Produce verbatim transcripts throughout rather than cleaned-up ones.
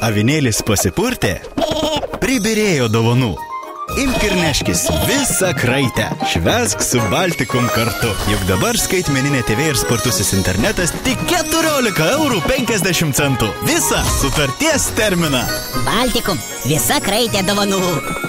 avinėlis pasipurtė, pribirėjo dovanų. Imk ir neškis visą kraitę. Švęsk su Baltikum kartu. Juk dabar skaitmeninė T V ir spartusis internetas tik keturiolika eurų penkiasdešimt centų. Visą sutarties terminą. Baltikum, visa kraitė dovanų.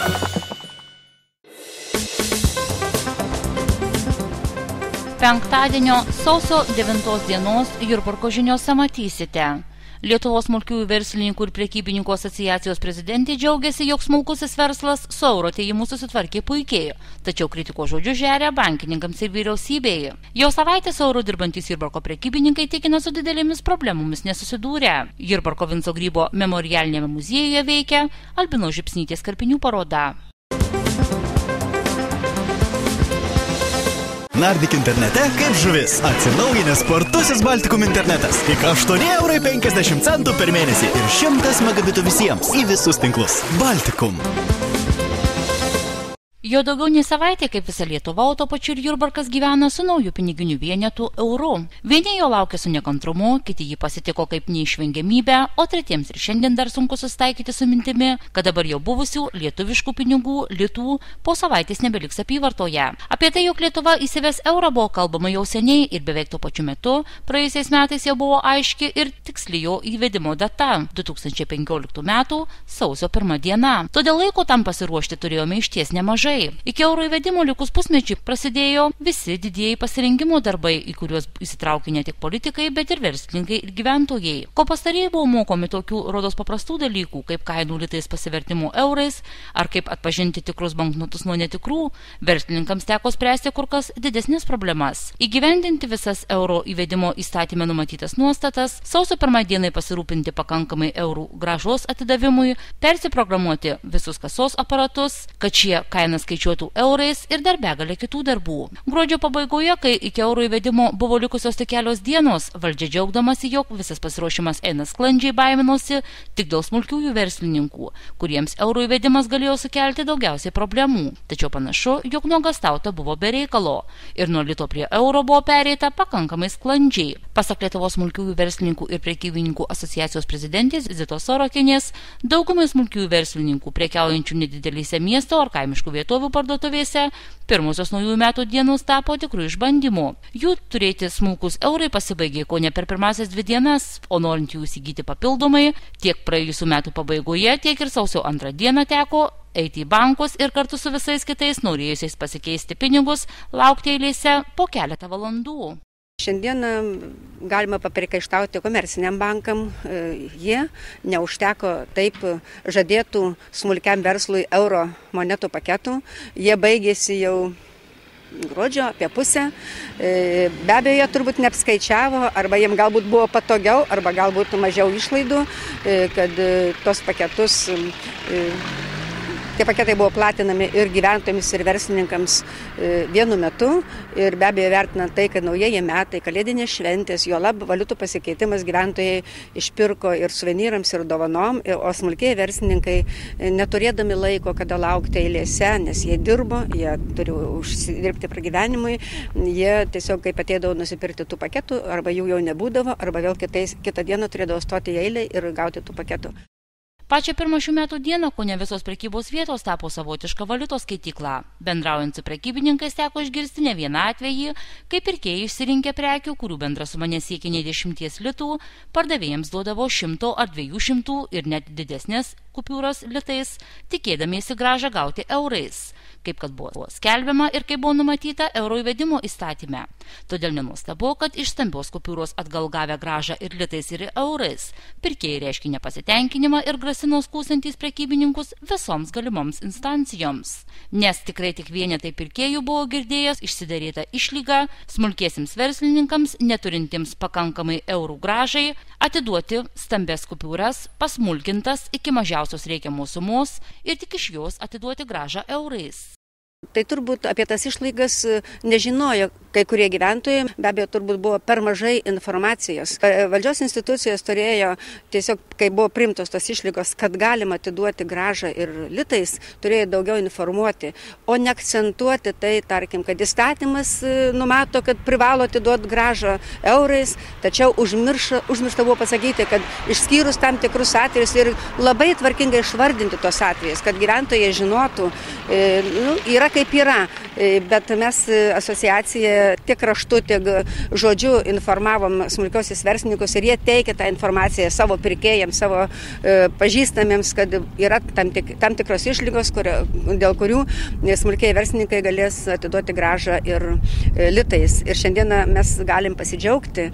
Penktadienio sausio devintos dienos Jurbarko žiniose matysite. Lietuvos smulkiųjų verslininkų ir prekybininkų asociacijos prezidentė džiaugiasi, jog smulkusis verslas su euro atėjimu susitvarkė puikiai, tačiau kritiko žodžiu žeria bankininkams ir vyriausybėje. Jau savaitę su euro dirbantys Jurbarko prekybininkai tikina su didelėmis problemomis nesusidūrė. Jurbarko Vinco Grybo memorialinėme muziejuje veikia Albino Žipsnytės karpinių paroda. Nardyk internete kaip žuvis. Atsinaujinęs spartusis Baltikum internetas. Tik aštuoni eurai penkiasdešimt centų per mėnesį ir šimtas megabitų visiems į visus tinklus. Baltikum. Jo daugiau nei savaitė, kaip visa Lietuva, o to pačiu ir Jurbarkas gyvena su nauju piniginiu vienetu euru. Vieni jo laukia su nekantrumu, kiti jį pasitiko kaip neišvengiamybę, o tretiems ir šiandien dar sunku susitaikyti su mintimi, kad dabar jau buvusių lietuviškų pinigų, litų, po savaitės nebeliks apyvartoje. Apie tai, jog Lietuva įsives eurą, buvo kalbama jau seniai ir beveik tuo pačiu metu, praėjusiais metais jau buvo aiški ir tiksli jo įvedimo data – du tūkstančiai penkioliktų metų sausio pirma diena. Todėl laiko tam pasiruošti turėjome išties nemažai. Iki euro įvedimo likus pusmečiui prasidėjo visi didieji pasirengimo darbai, į kuriuos įsitraukė ne tik politikai, bet ir verslininkai ir gyventojai. Ko pastarieji buvo mokomi tokių rodos paprastų dalykų, kaip kainų litais pasivertimų eurais, ar kaip atpažinti tikrus banknotus nuo netikrų, verslininkams teko spręsti kur kas didesnės problemas. Įgyvendinti visas euro įvedimo įstatyme numatytas nuostatas, sausio pirmai dienai pasirūpinti pakankamai eurų grąžos atidavimui, persiprogramuoti visus kasos aparatus, kad šie kainas skaičiuotų eurais ir dar begalė kitų darbų. Gruodžio pabaigoje, kai iki euro įvedimo buvo likusios tik kelios dienos, valdžia džiaugdamasi, jog visas pasiruošimas eina sklandžiai, baiminosi tik dėl smulkiųjų verslininkų, kuriems euro įvedimas galėjo sukelti daugiausiai problemų. Tačiau panašu, jog nuogąstauta buvo be reikalo ir nuo lito prie euro buvo pereita pakankamai sklandžiai. Pasak Lietuvos smulkiųjų verslininkų ir prekybininkų asociacijos prezidentės Zitos Sorokienės, daugumai smulkiųjų verslininkų prekiaujančių nedidelėse miesto ar kaimiškų vietovių parduotuvėse pirmosios naujųjų metų dienos tapo tikrų išbandymų. Jų turėti smulkus eurai pasibaigė ko ne per pirmasias dvi dienas, o norint jų įsigyti papildomai, tiek praėjusių metų pabaigoje, tiek ir sausio antrą dieną teko eiti į bankus ir kartu su visais kitais norėjusiais pasikeisti pinigus laukti eilėse po keletą valandų. Šiandieną galima paprikaištauti komerciniam bankam, jie neužteko taip žadėtų smulkiam verslui euro monetų paketų, jie baigėsi jau gruodžio apie pusę, be abejo jie turbūt neapskaičiavo, arba jiems galbūt buvo patogiau, arba galbūt mažiau išlaidų, kad tos paketus Tie paketai buvo platinami ir gyventojams, ir verslininkams vienu metu ir be abejo vertinant tai, kad naujieji metai, kalėdinės šventės, juolab valiutų pasikeitimas gyventojai išpirko ir suvenyrams, ir dovanom, o smulkieji verslininkai neturėdami laiko, kada laukti eilėse, nes jie dirbo, jie turi užsidirbti pragyvenimui, jie tiesiog kaip ateidavo nusipirkti tų paketų, arba jų jau nebūdavo, arba vėl kitais, kitą dieną turėdavo stoti į eilę ir gauti tų paketų. Pačią pirmą šių metų dieną kone visos prekybos vietos tapo savotiška valiutos skaitykla. Bendraujant su prekybininkais teko išgirsti ne vieną atvejį, kai pirkėjai išsirinkė prekių, kurių bendra suma nesiekia nei dešimties litų, pardavėjams duodavo šimto ar dviejų šimtų ir net didesnės kupiūros litais, tikėdamiesi grąžą gauti eurais, kaip kad buvo skelbiama ir kaip buvo numatyta euro įvedimo įstatyme. Todėl nenuostabu, kad iš stambios kupiūros atgal gavę grąžą ir litais ir eurais, pirkėjai reiškia nepasitenkinimą ir grasino skųsiantys prekybininkus visoms galimoms instancijoms. Nes tikrai tik vienetai pirkėjų buvo girdėjęs išsidarytą išlygą smulkiesiems verslininkams, neturintiems pakankamai eurų grąžai, atiduoti stambes kupiūras, pasmulkintas iki mažiausios reikiamos sumos ir tik iš jos atiduoti grąžą eurais. Tai turbūt apie tas išlaidas nežinojo kai kurie gyventojai, be abejo turbūt buvo per mažai informacijos. Valdžios institucijos turėjo tiesiog, kai buvo priimtos tos išlygos, kad galima atiduoti gražą ir litais, turėjo daugiau informuoti, o ne akcentuoti tai, tarkim, kad įstatymas numato, kad privalo atiduoti gražą eurais, tačiau užmiršta, užmiršta buvo pasakyti, kad išskyrus tam tikrus atvejus ir labai tvarkingai išvardinti tos atvejus, kad gyventojai žinotų, e, nu, yra kaip yra, e, bet mes asociacija tiek raštu, tiek žodžiu informavom smulkiosius verslininkus ir jie teikia tą informaciją savo pirkėjams, savo e, pažįstamiems, kad yra tam, tik, tam tikros išlygos, kurio, dėl kurių smulkiai verslininkai galės atiduoti gražą ir e, litais. Ir šiandieną mes galim pasidžiaugti,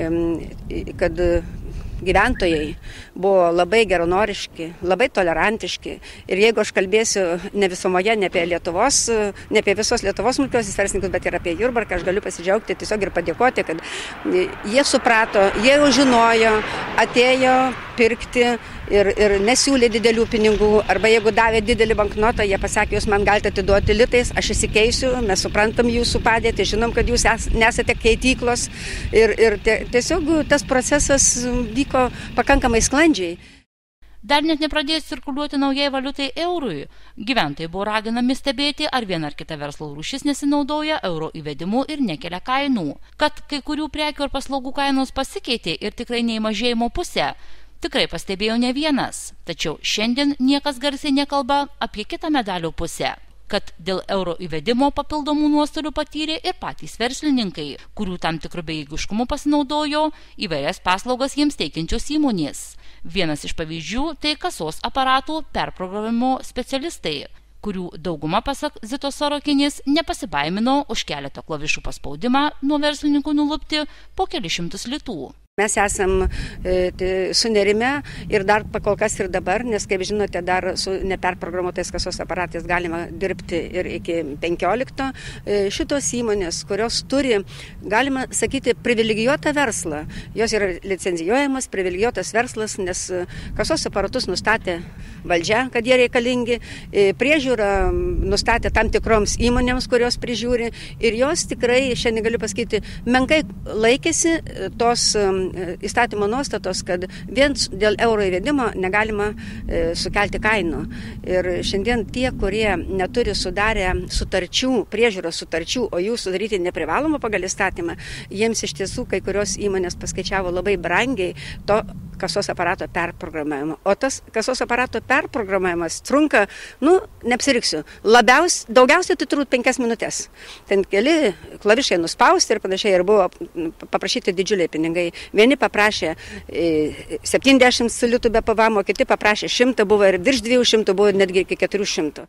e, kad gyventojai buvo labai geranoriški, labai tolerantiški. Ir jeigu aš kalbėsiu ne visumoje, ne apie Lietuvos, ne apie visos Lietuvos smulkiosius verslininkus, bet ir apie Jurbarką, aš galiu pasidžiaugti tiesiog ir padėkoti, kad jie suprato, jie jau žinojo, atėjo pirkti ir, ir nesiūlė didelių pinigų, arba jeigu davė didelį banknotą, jie pasakė, jūs man galite atiduoti litais, aš įsikeisiu, mes suprantam jūsų padėtį, žinom, kad jūs es, nesate keityklos ir, ir tiesiog tas procesas vyko pakankamai sklandžiai. Dar net nepradėjus cirkuliuoti naujai valiutai eurui, gyventojai buvo raginami stebėti, ar viena ar kita verslo rūšis nesinaudoja euro įvedimu ir nekelia kainų. Kad kai kurių prekių ar paslaugų kainos pasikeitė ir tikrai ne į mažėjimo pusę, tikrai pastebėjo ne vienas. Tačiau šiandien niekas garsiai nekalba apie kitą medalio pusę, kad dėl euro įvedimo papildomų nuostolių patyrė ir patys verslininkai, kurių tam tikrų bejėgiškumų pasinaudojo įvairias paslaugas jiems teikiančios įmonės. Vienas iš pavyzdžių tai kasos aparatų perprogramavimo specialistai, kurių dauguma, pasak Zitos Sorokinės, nepasibaimino už keleto klavišų paspaudimą nuo verslininkų nulupti po kelis šimtus litų. Mes esam e, sunerime ir dar pakol kas ir dabar, nes kaip žinote, dar su neperprogramuotais kasos aparatais galima dirbti ir iki penkiolikto. E, šitos įmonės, kurios turi, galima sakyti, privilegijuotą verslą, jos yra licencijuojamas, privilegijuotas verslas, nes kasos aparatus nustatė valdžia, kad jie reikalingi, e, priežiūra nustatė tam tikroms įmonėms, kurios prižiūri ir jos tikrai, šiandien galiu pasakyti, menkai laikėsi tos įstatymo nuostatos, kad vien dėl euro įvedimo negalima e, sukelti kainų. Ir šiandien tie, kurie neturi sudarę sutarčių, priežiūros sutarčių, o jų sudaryti neprivaloma pagal įstatymą, jiems iš tiesų kai kurios įmonės paskaičiavo labai brangiai to kasos aparato perprogramavimo. O tas kasos aparato perprogramavimas trunka, nu, neapsiriksiu, labiausiai, daugiausiai tai turbūt penkias minutės. Ten keli klavišai nuspausti ir panašiai ir buvo paprašyti didžiuliai pinigai. Vieni paprašė septyniasdešimt litų be P V M, o kiti paprašė šimtą, buvo ir virš dviejų šimtų, buvo netgi iki keturių šimtų.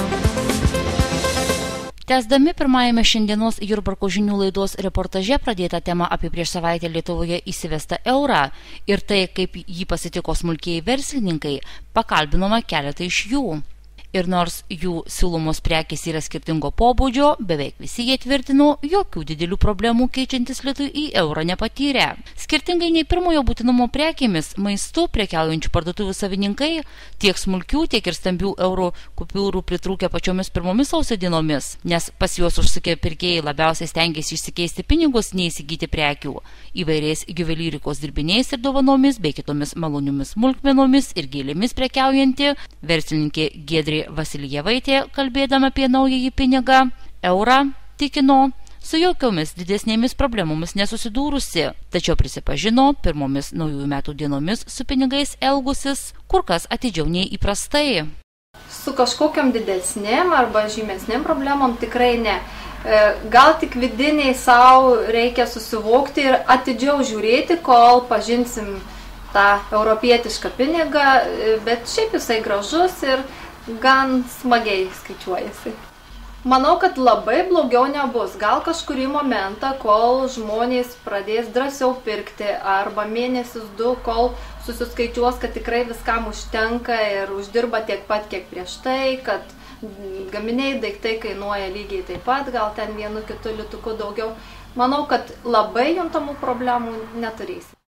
Tęsdami pirmajame šiandienos Jurbarko žinių laidos reportaže pradėtą temą apie prieš savaitę Lietuvoje įsivestą eurą ir tai, kaip jį pasitiko smulkieji verslininkai, pakalbinome keletą iš jų. Ir nors jų siūlomos prekės yra skirtingo pobūdžio, beveik visi jie tvirtino, jokių didelių problemų keičiantis litui į eurą nepatyrė. Skirtingai nei pirmojo būtinumo prekėmis, maistu prekiaujančių parduotuvių savininkai, tiek smulkių, tiek ir stambių euro kupiūrų pritrūkė pačiomis pirmomis sausio dienomis, nes pas juos užsukę pirkėjai labiausiai stengiasi išsikeisti pinigus, nei įsigyti prekių, įvairiais juvelyrikos dirbiniais ir dovanomis, bei kitomis maloniomis smulkmenomis ir gėlėmis prekiaujanti verslininkė Giedrė Vasiljevaitė, kalbėdama apie naująjį pinigą, eurą, tikino, su jokiomis didesnėmis problemomis nesusidūrusi, tačiau prisipažino, pirmomis naujųjų metų dienomis su pinigais elgusis kur kas atidžiau nei įprastai. Su kažkokiam didesnėm arba žymesnėm problemom tikrai ne. Gal tik vidiniai savo reikia susivokti ir atidžiau žiūrėti, kol pažinsim tą europietišką pinigą, bet šiaip jisai gražus ir gan smagiai skaičiuojasi. Manau, kad labai blogiau nebus. Gal kažkurį momentą, kol žmonės pradės drąsiau pirkti arba mėnesis du, kol susiskaičiuos, kad tikrai viskam užtenka ir uždirba tiek pat, kiek prieš tai, kad gaminiai, daiktai kainuoja lygiai taip pat, gal ten vienu kitu lituku daugiau. Manau, kad labai juntamų problemų neturėsi.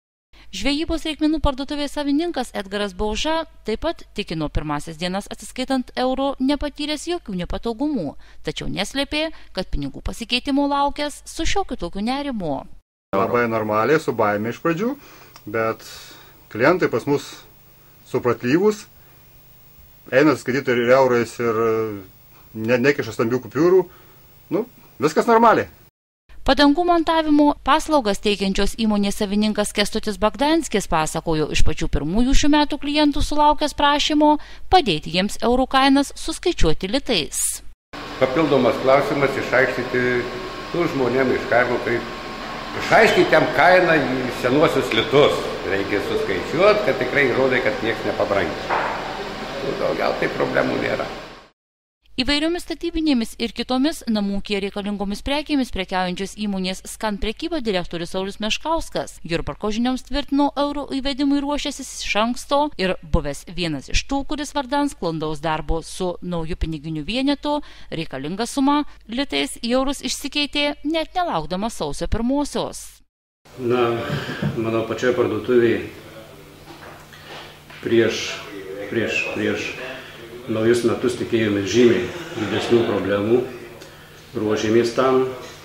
Žvejybos reikmenų parduotuvės savininkas Edgaras Bauža taip pat tikino pirmasis dienas atsiskaitant eurų nepatyręs jokių nepatogumų, tačiau neslėpė, kad pinigų pasikeitimo laukęs su šiokiu tokiu nerimu. Labai normaliai, su baime iš pradžių, bet klientai pas mus supratlyvus, eina skaityti ir eurais ir ne, nekiša stambių kupiūrų, nu, viskas normaliai. Padangų montavimo paslaugas teikiančios įmonės savininkas Kęstutis Bagdanskis pasakojo iš pačių pirmųjų šių metų klientų sulaukęs prašymo padėti jiems eurų kainas suskaičiuoti litais. Papildomas klausimas išaiškinti tų žmonėm iš kaimo, tai išaiškinti jam kainą į senuosius litus. Reikia suskaičiuoti, kad tikrai įrodai, kad nieks nepabrangė. Daugiau tai problemų nėra. Įvairiomis statybinėmis ir kitomis namūkyje reikalingomis prekėmis prekiaujančios įmonės Skan prekyba direktorius Saulius Meškauskas Jurbarko žinioms tvirtino eurų įvedimui ruošiasi iš anksto ir buvęs vienas iš tų, kuris vardan sklandaus darbo su nauju piniginiu vienetu reikalinga suma litais į eurus išsikeitė net nelaukdamas sausio pirmosios. Na, mano pačioje parduotuvėje prieš, prieš, prieš naujus metus tikėjomės žymiai didesnių problemų, ruošėmės tam,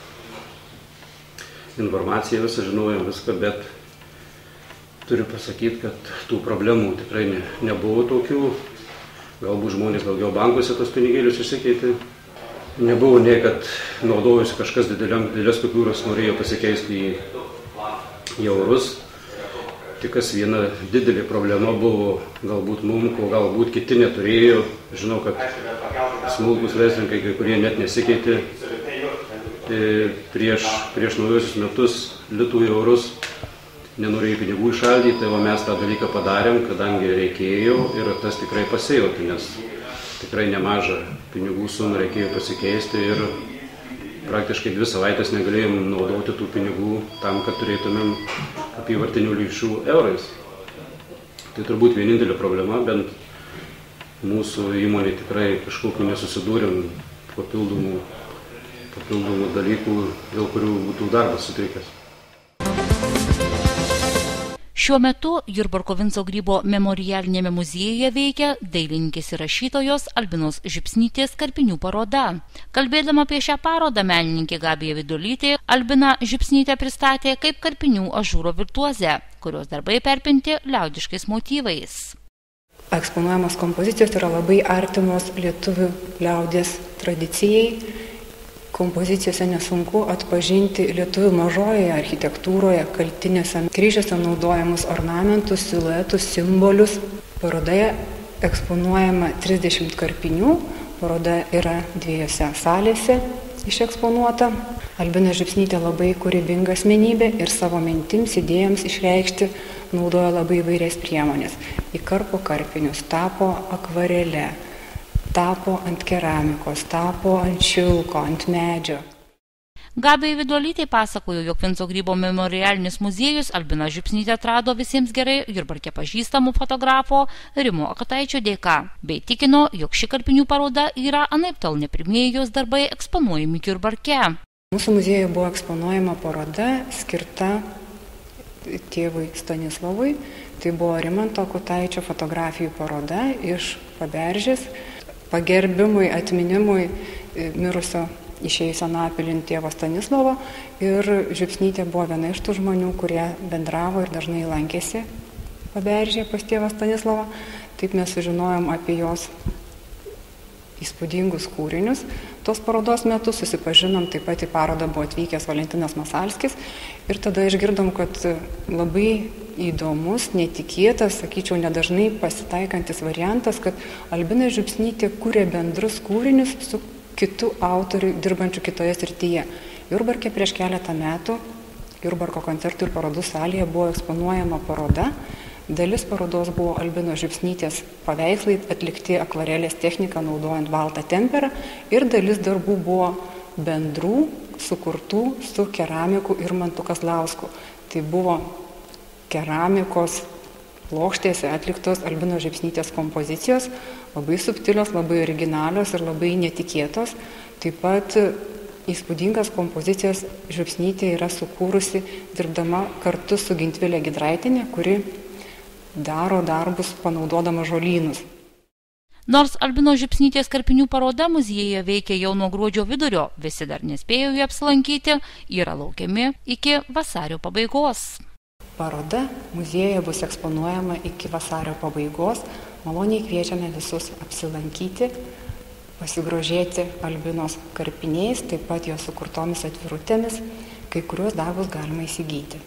informaciją visą žinojom viską, bet turiu pasakyti, kad tų problemų tikrai ne, nebuvo tokių, galbūt žmonės daugiau bankuose tos pinigėlius išsikeitė, nebuvo nei, kad naudojusi kažkas didelės kupiūros norėjo pasikeisti į, į eurus. Tik kas viena didelė problema buvo galbūt mums, ko galbūt kiti neturėjo. Žinau, kad smulkus verslininkai, kai kurie net nesikeitė prieš, prieš naujosius metus litų į eurus, nenorėjo pinigų išaldyti, tai va mes tą dalyką padarėm, kadangi reikėjo ir tas tikrai pasijauti, nes tikrai nemažą pinigų sumą reikėjo pasikeisti ir praktiškai dvi savaitės negalėjom naudoti tų pinigų tam, kad turėtumėm apyvartinių lėšų eurais. Tai turbūt vienintelė problema, bent mūsų įmonė tikrai kažkokiu nesusidūrėm papildomų, papildomų dalykų, dėl kurių būtų darbas sutrikęs. Šiuo metu Jurbarko Vinco Grybo memorialinėme muziejuje veikia dailininkės ir rašytojos Albinos Žipsnytės karpinių paroda. Kalbėdama apie šią parodą menininkė Gabija Vidulytė Albiną Žipsnytę pristatė kaip karpinių ažūro virtuozę, kurios darbai perpinti liaudiškais motyvais. Eksponuojamos kompozicijos yra labai artimos lietuvių liaudies tradicijai. Kompozicijose nesunku atpažinti lietuvių mažojoje architektūroje, kaltinėse kryžiuose naudojamus ornamentus, siluetus, simbolius. Parodoje eksponuojama trisdešimt karpinių, paroda yra dviejose salėse išeksponuota. Albina Žipsnytė labai kūrybinga asmenybė ir savo mintims, idėjams išreikšti naudoja labai įvairias priemonės. Įkarpo karpinius, tapo akvarele, tapo ant keramikos, tapo ant šilko, ant medžio. Gabija Vidulytė pasakojo, jog Vinco Grybo memorialinis muziejus Albina Žipsnytė atrado visiems gerai Jurbarke pažįstamų fotografo Rimo Akataičio dėka, bei tikino, jog ši karpinių paroda yra anaiptol ne pirmieji jos darbai eksponuojami Jurbarke. Mūsų muziejuje buvo eksponuojama paroda skirta tėvui Stanislovui. Tai buvo Rimanto Akataičio fotografijų paroda iš Paberžės, pagerbimui, atminimui mirusio išėjusio anapilin tėvo Stanislovo, ir Žipsnytė buvo viena iš tų žmonių, kurie bendravo ir dažnai lankėsi Paberžėje pas tėvą Stanislovą. Taip mes sužinojom apie jos įspūdingus kūrinius. Tos parodos metu susipažinom, taip pat į parodą buvo atvykęs Valentinas Masalskis ir tada išgirdom, kad labai įdomus, netikėtas, sakyčiau, nedažnai pasitaikantis variantas, kad Albina Žipsnytė kūrė bendrus kūrinius su kitų autorių dirbančių kitoje srityje. Jurbarke prieš keletą metų Jurbarko koncertų ir parodų salėje buvo eksponuojama paroda. Dalis parodos buvo Albinos Žipsnytės paveikslai atlikti akvarelės techniką naudojant baltą temperą ir dalis darbų buvo bendrų, sukurtų su keramiku Irmantu Kazlausku. Tai buvo keramikos plokštėse atliktos Albinos Žipsnytės kompozicijos, labai subtilios, labai originalios ir labai netikėtos. Taip pat įspūdingas kompozicijas Žiupsnytė yra sukūrusi dirbdama kartu su Gintvilė Gidraitienė, kuri daro darbus panaudodama žolynus. Nors Albinos Žiupsnytės karpinių paroda muziejuje veikia jau nuo gruodžio vidurio, visi dar nespėjo jų apsilankyti, yra laukiami iki vasario pabaigos. Paroda muziejuje bus eksponuojama iki vasario pabaigos. Maloniai kviečiame visus apsilankyti, pasigrožėti Albinos karpiniais, taip pat jos sukurtomis atvirutėmis, kai kuriuos darbus galima įsigyti.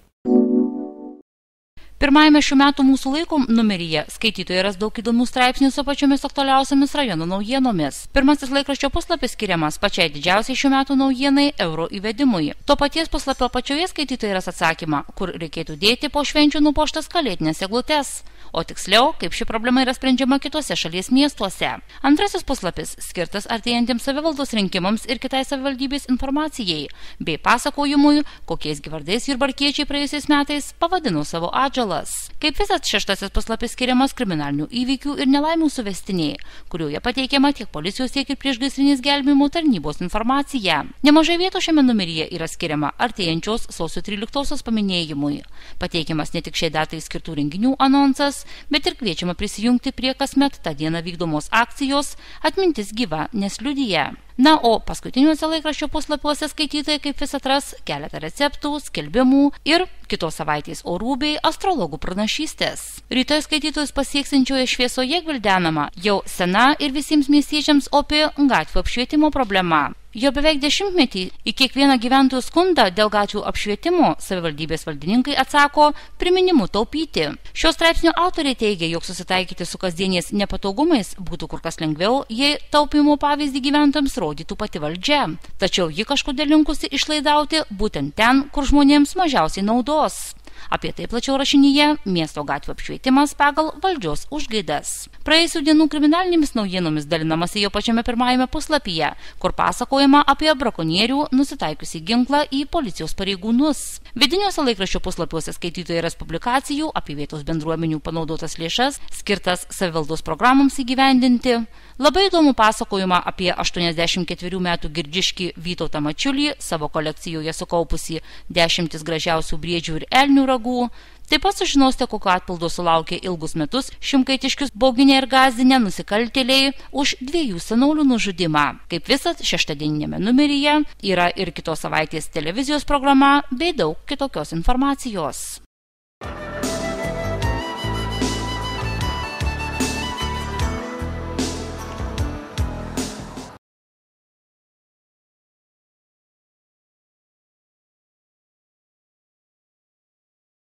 Pirmajame šių metų Mūsų laiko numeryje skaitytojai ras daug įdomių straipsnių su pačiomis aktualiausiamis rajono naujienomis. Pirmasis laikraščio puslapis skiriamas pačiai didžiausiai šių metų naujienai euro įvedimui. To paties puslapio pačioje skaitytojai ras atsakymą, kur reikėtų dėti po švenčių nupuoštas kalėdines eglutes. O tiksliau, kaip ši problema yra sprendžiama kitose šalies miestuose. Antrasis puslapis skirtas artėjantiems savivaldos rinkimams ir kitai savivaldybės informacijai, bei pasakojimui, kokiais gyvardais jurbarkiečiai praėjusiais metais pavadino savo atžalas. Kaip visas šeštasis puslapis skiriamas kriminalinių įvykių ir nelaimių suvestiniai, kurioje pateikiama tiek policijos, tiek ir priešgaisrinės gelbėjimo tarnybos informacija. Nemažai vietų šiame numeryje yra skiriama artėjančios sausio tryliktosios paminėjimui. Pateikiamas ne tik šiai datai skirtų renginių anonsas, bet ir kviečiama prisijungti prie kasmet tą dieną vykdomos akcijos Atmintis gyva, nes liudija. Na, o paskutiniuose laikraščio puslapiuose skaitytojai kaip vis atras keletą receptų, skelbimų ir kitos savaitės orų bei astrologų pranašystės. Rytoj skaitytojus pasieksinčioje šviesoje gvildenama jau sena ir visiems miestiečiams opi gatvių apšvietimo problema. Jo beveik dešimtmetį į kiekvieną gyventojų skundą dėl gatvių apšvietimo savivaldybės valdininkai atsako priminimu taupyti. Šio straipsnio autoriai teigia, jog susitaikyti su kasdieniais nepatogumais būtų kur kas lengviau, jei taupimo pavyzdį gyventojams rodytų pati valdžia. Tačiau ji kažkodėl linkusi išlaidauti būtent ten, kur žmonėms mažiausiai naudos. Apie tai plačiau rašinyje miesto gatvių apšvietimas pagal valdžios užgaidas. Praėjusių dienų kriminalinėmis naujienomis dalinamasi jau pačiame pirmajame puslapyje, kur pasakojama apie brakonierių nusitaikiusį ginklą į policijos pareigūnus. Vidiniuose laikraščio puslapiuose skaitytojai ras publikacijų apie vietos bendruomenių panaudotas lėšas, skirtas savivaldos programoms įgyvendinti. Labai įdomų pasakojimą apie aštuoniasdešimt ketverių metų Girdziškį Vytautą Mačiulį, savo kolekcijoje sukaupusį dešimtis gražiausių briedžių ir elnių ragų. Taip pat sužinosite, kokio atpildo sulaukė ilgus metus šimkaitiškius bauginę ir gąsdinę nusikaltėliai už dviejų senolių nužudimą. Kaip visat šeštadieninėme numeryje yra ir kitos savaitės televizijos programa bei daug kitokios informacijos.